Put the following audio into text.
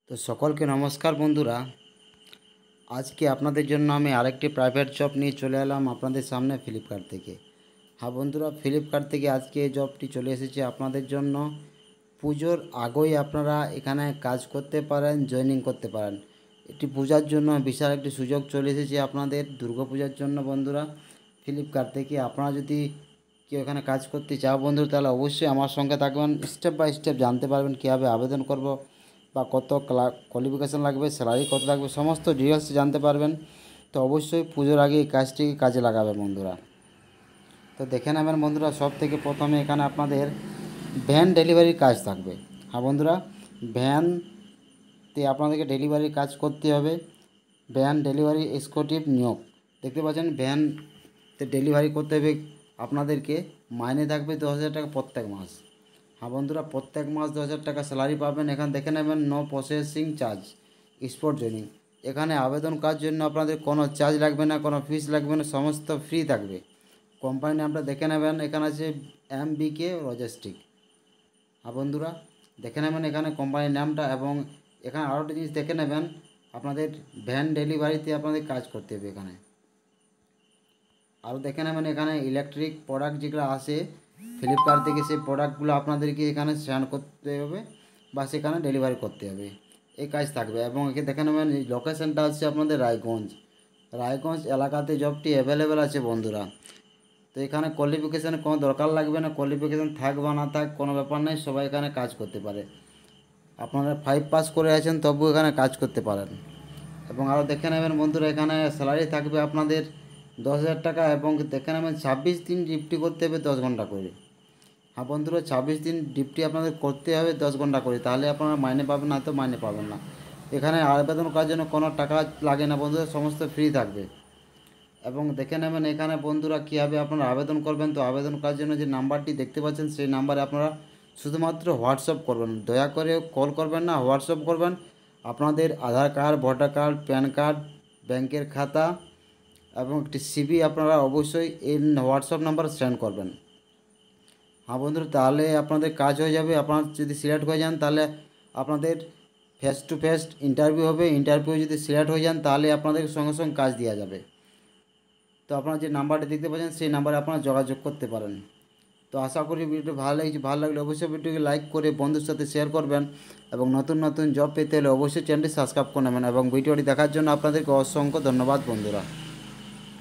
তো সকলকে নমস্কার বন্ধুরা। আজকে আপনাদের জন্য আমি আরেকটি প্রাইভেট জব নিয়ে চলে এলাম আপনাদের সামনে ফ্লিপকার্ট থেকে। হ্যাঁ বন্ধুরা, ফ্লিপকার্ট থেকে আজকে এই জবটি চলে এসেছে আপনাদের জন্য। পুজোর আগেই আপনারা এখানে কাজ করতে পারেন, জয়েনিং করতে পারেন। এটি পূজার জন্য বিশাল একটি সুযোগ চলে এসেছে আপনাদের দুর্গাপূজার জন্য বন্ধুরা। ফ্লিপকার্ট থেকে আপনারা যদি কেউ এখানে কাজ করতে চাও বন্ধুরা, তাহলে অবশ্যই আমার সঙ্গে থাকবেন। স্টেপ বাই স্টেপ জানতে পারবেন কীভাবে আবেদন করব বা কত কোয়ালিফিকেশান লাগবে, স্যালারি কত লাগবে, সমস্ত ডিটেলস জানতে পারবেন। তো অবশ্যই পুজোর আগে এই কাজটি কাজে লাগাবে বন্ধুরা। তো দেখে নেবেন বন্ধুরা, সব থেকে প্রথমে এখানে আপনাদের ভ্যান ডেলিভারির কাজ থাকবে। হ্যাঁ বন্ধুরা, ভ্যানতে আপনাদেরকে ডেলিভারির কাজ করতে হবে। ভ্যান ডেলিভারি এক্সিকিউটিভ নিয়োগ দেখতে পাচ্ছেন। ভ্যানতে ডেলিভারি করতে হবে আপনাদেরকে। মাইনে থাকবে 10,000 টাকা প্রত্যেক মাস। হ্যাঁ বন্ধুরা, প্রত্যেক মাস 10,000 টাকা স্যালারি পাবেন। এখানে দেখে নেবেন no processing charge, spot joining. এখানে আবেদন করার জন্য আপনাদের কোনো চার্জ লাগবে না, কোনো ফিস লাগবে না, সমস্ত ফ্রি থাকবে। কোম্পানি নামটা দেখে নেবেন, এখানে আছে MBK লজিস্টিক। হ্যাঁ বন্ধুরা, দেখে নেবেন এখানে কোম্পানির নামটা। এবং এখানে আরও একটা জিনিস দেখে নেবেন, আপনাদের ভ্যান ডেলিভারিতে আপনাদের কাজ করতে হবে। এখানে আরও দেখে নেবেন এখানে ইলেকট্রিক প্রোডাক্ট যেগুলো আসে ফ্লিপকার্ট থেকে, সেই প্রোডাক্টগুলো আপনাদেরকে এখানে সেন্ড করতে হবে বা সেখানে ডেলিভারি করতে হবে, এই কাজ থাকবে। এবং একে দেখে নেবেন লোকেশানটা হচ্ছে আপনাদের রায়গঞ্জ। রায়গঞ্জ এলাকাতে জবটি অ্যাভেলেবেল আছে বন্ধুরা। তো এখানে কোয়ালিফিকেশানের কোনো দরকার লাগবে না, কোয়ালিফিকেশান থাক বা না থাক কোনো ব্যাপার নেই, সবাই এখানে কাজ করতে পারে। আপনারা 5 পাস করে আছেন তবু এখানে কাজ করতে পারেন। এবং আরও দেখে নেবেন বন্ধুরা, এখানে স্যালারি থাকবে আপনাদের 10,000 টাকা। এবং দেখে নেবেন 26 দিন ডিউটি করতে হবে 10 ঘন্টা করে। হ্যাঁ বন্ধুরা, 26 দিন ডিউটি আপনাদের করতে হবে 10 ঘন্টা করে, তাহলে আপনারা মাইনে পাবেন, না তো মাইনে পাবেন না। এখানে আবেদন করার জন্য কোনো টাকা লাগে না বন্ধুরা, সমস্ত ফ্রি থাকবে। এবং দেখে নেবেন এখানে বন্ধুরা কীভাবে আপনারা আবেদন করবেন। তো আবেদন করার জন্য যে নাম্বারটি দেখতে পাচ্ছেন, সেই নাম্বারে আপনারা শুধুমাত্র হোয়াটসঅ্যাপ করবেন। দয়া করে কল করবেন না, হোয়াটসঅ্যাপ করবেন। আপনাদের Aadhaar card, voter card, PAN card, ব্যাংকের খাতা এবং একটি সিভি আপনারা অবশ্যই এই হোয়াটসঅ্যাপ নাম্বার সেন্ড করবেন। হ্যাঁ বন্ধুরা, তাহলে আপনাদের কাজ হয়ে যাবে। আপনারা যদি সিলেক্ট হয়ে যান তাহলে আপনাদের ফেস টু ফেস ইন্টারভিউ হবে। ইন্টারভিউ যদি সিলেক্ট হয়ে যান তাহলে আপনাদের সঙ্গে সঙ্গে কাজ দেওয়া যাবে। তো আপনারা যে নাম্বারটি দেখতে পাচ্ছেন সেই নাম্বারে আপনারা যোগাযোগ করতে পারেন। তো আশা করি ভিডিওটি ভালো লাগছে। ভালো লাগলে অবশ্যই ভিডিওকে লাইক করে বন্ধুর সাথে শেয়ার করবেন। এবং নতুন নতুন জব পেতে হলে অবশ্যই চ্যানেলটি সাবস্ক্রাইব করে নেবেন। এবং ভিডিওটি দেখার জন্য আপনাদেরকে অসংখ্য ধন্যবাদ বন্ধুরা।